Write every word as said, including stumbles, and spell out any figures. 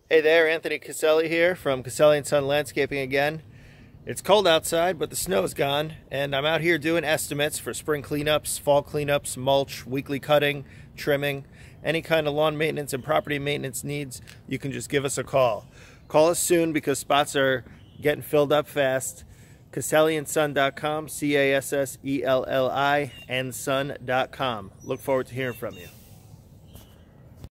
Hey there, Anthony Caselli here from Caselli and Son Landscaping again. It's cold outside, but the snow's gone, and I'm out here doing estimates for spring cleanups, fall cleanups, mulch, weekly cutting, trimming, any kind of lawn maintenance and property maintenance needs. You can just give us a call. Call us soon because spots are getting filled up fast. Caselli and Son dot com, C A S S E L L I and Son dot com. Look forward to hearing from you.